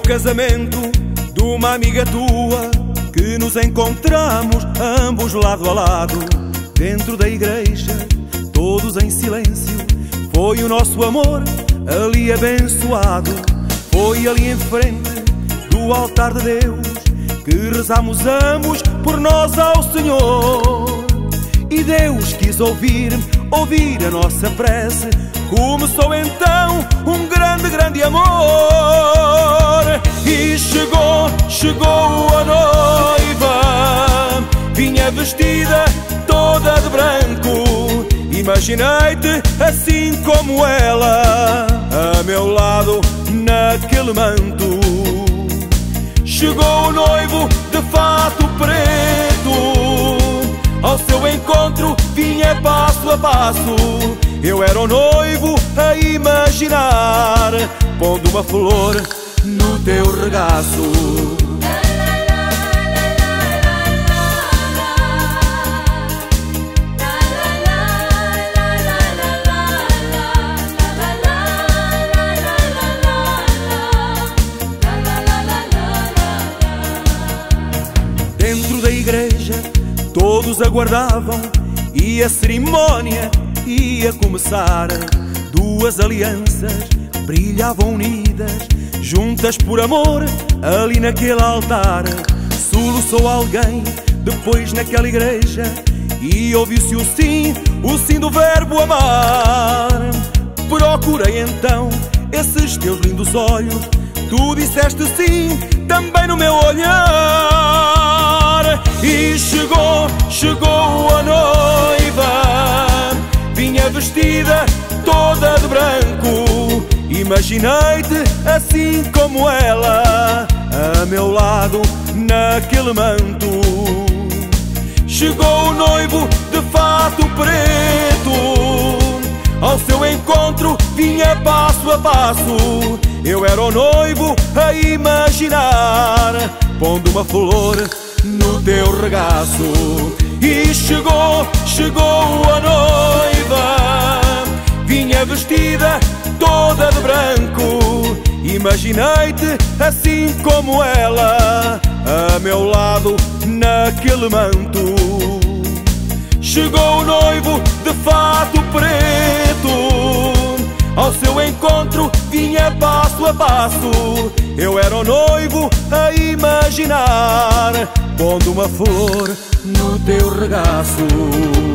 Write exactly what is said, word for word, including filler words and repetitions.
casamento de uma amiga tua, que nos encontramos ambos lado a lado, dentro da igreja, todos em silêncio. Foi o nosso amor ali abençoado. Foi ali em frente do altar de Deus que rezamos ambos por nós ao Senhor. E Deus quis ouvir, ouvir a nossa prece. Começou então um grande, grande amor. E chegou, chegou a noiva, vinha vestida toda de branco. Imaginei-te assim como ela, a meu lado naquele manto. Chegou o noivo de fato preto, ao seu encontro vinha passo a passo. Eu era o noivo a imaginar, pondo uma flor no teu regaço. Dentro da igreja todos aguardavam e a cerimónia ia começar. Duas alianças brilhavam unidas, juntas por amor, ali naquele altar. Soluçou alguém depois naquela igreja e ouviu-se o sim, o sim do verbo amar. Procurei então esses teus lindos olhos, tu disseste sim também no meu olhar. E chegou, chegou a noiva, vinha vestida toda de branco. Imaginei-te assim como ela, a meu lado naquele manto. Chegou o noivo de fato preto, ao seu encontro vinha passo a passo. Eu era o noivo a imaginar, pondo uma flor no teu regaço. E chegou, chegou a noiva, vinha vestida toda de branco. Imaginei-te assim como ela, a meu lado naquele manto. Chegou o noivo de fato preto, ao seu encontro vinha passo a passo. Eu era o noivo a imaginar, pondo uma flor no teu regaço.